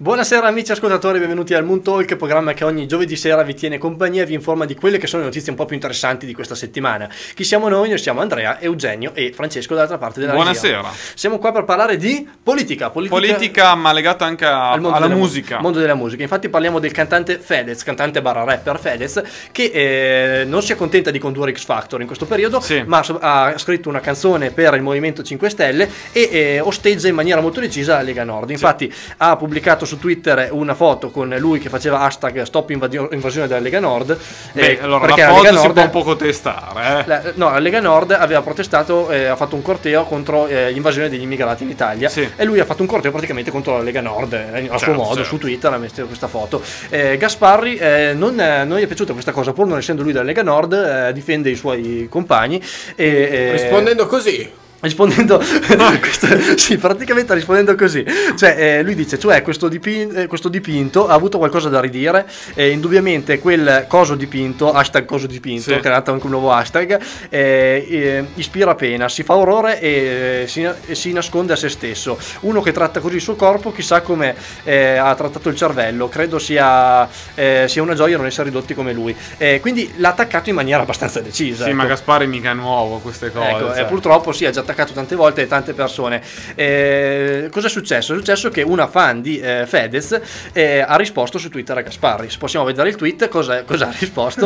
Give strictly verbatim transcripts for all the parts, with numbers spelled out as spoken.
Buonasera amici ascoltatori, benvenuti al Moon Talk, programma che ogni giovedì sera vi tiene compagnia e vi informa di quelle che sono le notizie un po' più interessanti di questa settimana. Chi siamo noi? Noi siamo Andrea, Eugenio e Francesco dall'altra parte della Buonasera. regia. Siamo qua per parlare di politica. Politica, politica ma legata anche a, al mondo alla della musica. mondo della musica. Infatti parliamo del cantante Fedez, cantante barra rapper Fedez, che eh, non si accontenta di condurre X Factor in questo periodo, sì. ma ha scritto una canzone per il Movimento cinque Stelle e eh, osteggia in maniera molto decisa la Lega Nord. Infatti sì. ha pubblicato su Twitter una foto con lui che faceva hashtag stop invasione della Lega Nord. Beh, eh, allora la foto la Lega Nord, si può un po' contestare eh. la, no, la Lega Nord aveva protestato, eh, ha fatto un corteo contro eh, l'invasione degli immigrati in Italia, sì. e lui ha fatto un corteo praticamente contro la Lega Nord, eh, a certo, suo modo, certo. Su Twitter ha messo questa foto. eh, Gasparri eh, non, eh, non gli è piaciuta questa cosa, pur non essendo lui della Lega Nord, eh, difende i suoi compagni e, eh, rispondendo così rispondendo questo, sì, praticamente rispondendo così, cioè eh, lui dice, cioè questo dipinto, eh, questo dipinto ha avuto qualcosa da ridire, e eh, indubbiamente quel coso dipinto, hashtag coso dipinto, sì. creato anche un nuovo hashtag, eh, eh, ispira pena, si fa orrore e, eh, si, e si nasconde a se stesso. Uno che tratta così il suo corpo chissà come eh, ha trattato il cervello, credo sia, eh, sia una gioia non essere ridotti come lui, eh, quindi l'ha attaccato in maniera abbastanza decisa. Sì, ecco. Ma Gasparri mica è nuovo queste cose, ecco, cioè. eh, purtroppo sì, ha già attaccato tante volte tante persone. Eh, cosa è successo? È successo che una fan di eh, Fedez eh, ha risposto su Twitter a Gasparri. Se possiamo vedere il tweet, cosa, cosa ha risposto?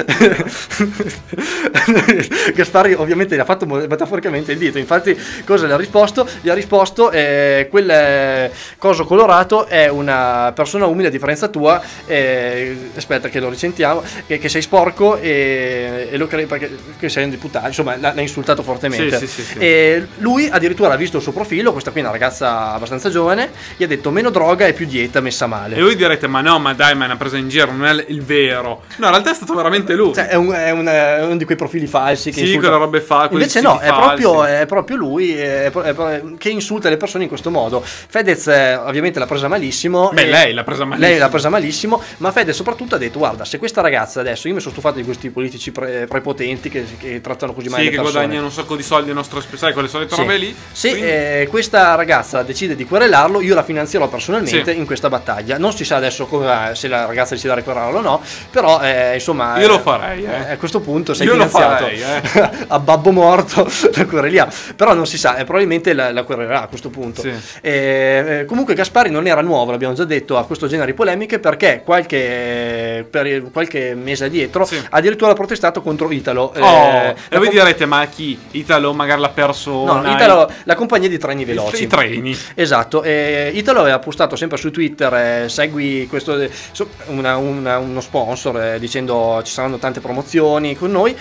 Gasparri ovviamente gli ha fatto metaforicamente il dito. Infatti cosa gli ha risposto? Gli ha risposto eh, quel eh, coso colorato è una persona umile a differenza tua, eh, aspetta che lo risentiamo, che, che sei sporco e, e lo credi perché che sei un deputato, insomma l'ha insultato fortemente. Sì, sì, sì, sì. E lui addirittura ha visto il suo profilo, questa qui è una ragazza abbastanza giovane, gli ha detto meno droga e più dieta messa male. E voi direte ma no, ma dai, ma è una presa in giro, non è il vero. No, in realtà è stato veramente lui, cioè, è, un, è, un, è uno di quei profili falsi che sì, insulta. quelle robe fa, invece no, è proprio, è proprio lui è, è, che insulta le persone in questo modo. Fedez eh, ovviamente l'ha presa malissimo. Beh, lei l'ha presa malissimo. Lei l'ha presa malissimo, ma Fedez soprattutto ha detto guarda, se questa ragazza adesso, io mi sono stufato di questi politici pre, prepotenti che, che trattano così male sì, le che persone, guadagnano un sacco di soldi al nostro sai, quelle solite sì. robe lì. Se quindi... eh, questa ragazza decide di querelarlo, io la finanzierò personalmente sì. in questa battaglia. Non si sa adesso come, se la ragazza decide di querelarlo o no, però eh, insomma io eh, lo farei eh. a questo punto sei io finanziato lo farei, eh. a babbo morto la quereliamo, però non si sa, eh, probabilmente la, la querelerà a questo punto. sì. eh, comunque Gasparri non era nuovo, l'abbiamo già detto, a questo genere di polemiche, perché qualche, per qualche mese addietro sì. ha addirittura protestato contro Italo. Oh, eh, e voi direte ma chi? Italo magari la persona, no, Italo, la compagnia di treni veloci, i treni, esatto. eh, Italo aveva postato sempre su Twitter eh, segui questo eh, una, una, uno sponsor eh, dicendo ci saranno tante promozioni con noi,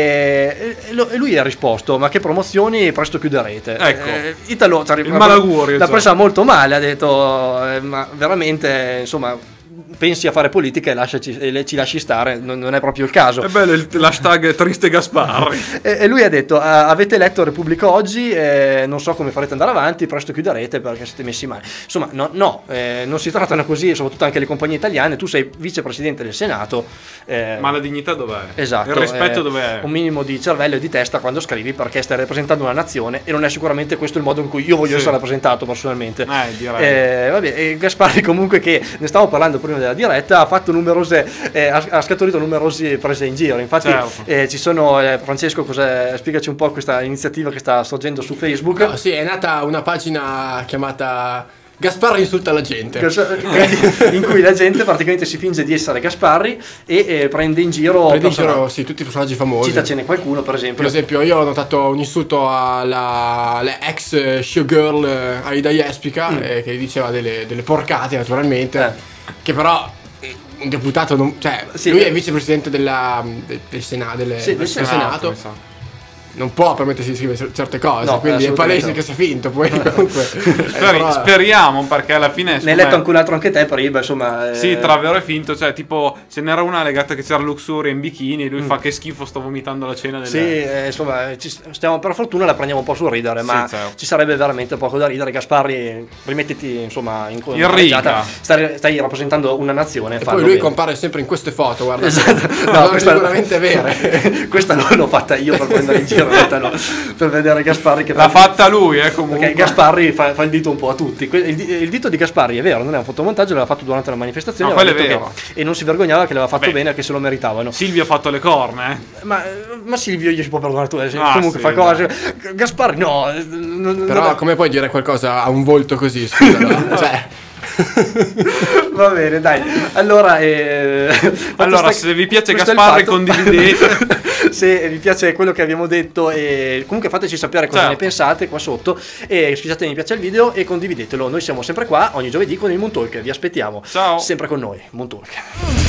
eh, e, e lui ha risposto ma che promozioni, presto chiuderete. Ecco, eh, Italo il malaugurio l'ha presa molto male, ha detto eh, ma veramente insomma pensi a fare politica e, lasciaci, e ci lasci stare, non, non è proprio il caso. È bello l'hashtag triste Gasparri. e, e lui ha detto avete letto Repubblica oggi, eh, non so come farete andare avanti, presto chiuderete perché siete messi male. Insomma no, no eh, non si trattano così, soprattutto anche le compagnie italiane. Tu sei vicepresidente del Senato, eh, ma la dignità dov'è? Esatto, il rispetto eh, dov'è? Un minimo di cervello e di testa quando scrivi, perché stai rappresentando una nazione e non è sicuramente questo il modo in cui io voglio sì. essere rappresentato personalmente. eh, direi. Eh, vabbè, e Gasparri comunque, che ne stavo parlando prima della diretta, ha fatto numerose eh, ha, ha scaturito numerose prese in giro. Infatti certo. eh, ci sono eh, Francesco, cosa, spiegaci un po' questa iniziativa che sta sorgendo su Facebook. No, sì, è nata una pagina chiamata Gasparri insulta la gente, in cui la gente praticamente si finge di essere Gasparri e eh, prende in giro, prende in giro sì, tutti i personaggi famosi. Citacene qualcuno, per esempio. Per esempio io ho notato un insulto alla, alla ex showgirl Aida Jespica, mm. eh, che diceva delle, delle porcate naturalmente, eh. che però un deputato non, cioè sì, lui è vicepresidente della, del, del, Sena, delle, sì, del Senato, Senato. Non può permettersi di scrivere certe cose, no, quindi è palese che sia finto. Poi comunque Speri, eh, speriamo, perché alla fine ne hai letto anche un altro anche te prima, insomma. Eh... Sì, tra vero e finto, cioè tipo ce n'era una legata che c'era Luxuria in bikini e lui mm. fa che schifo, sto vomitando la cena delle... Sì, eh, insomma ci stiamo, per fortuna la prendiamo un po' sul ridere, sì, ma certo. ci sarebbe veramente poco da ridere. Gasparri, rimettiti insomma in, in riga, stai, stai rappresentando una nazione e poi lui bene. compare sempre in queste foto, guarda. Esatto. No, questa sicuramente è vera. Questa non l'ho fatta io per prendere in giro ovviamente no, per vedere Gasparri che L'ha fa... fatta lui, eh, comunque. Perché Gasparri fa, fa il dito un po' a tutti. Que- Il, di- il dito di Gasparri è vero, non è un fotomontaggio, l'aveva fatto durante la manifestazione. No, aveva quello è detto vero. che- e non si vergognava che l'aveva fatto Beh. bene, che se lo meritavano. Silvio ha fatto le corna, eh. Ma, ma Silvio gli si può perdonare tu, eh, Ah, comunque sì, fa cose. Gasparri no. eh, non- Però non- come puoi dire qualcosa a un volto così, scusa, no? Cioè, Va bene, dai. Allora, eh, fatto Allora, sta- se vi piace questo è il Gasparri, fatto. condividete. Se vi piace quello che abbiamo detto, e comunque fateci sapere cosa Certo. ne pensate qua sotto. E schiacciate mi piace il video e condividetelo. Noi siamo sempre qua ogni giovedì con il Moon Talk. Vi aspettiamo Ciao. sempre con noi. Moon Talk.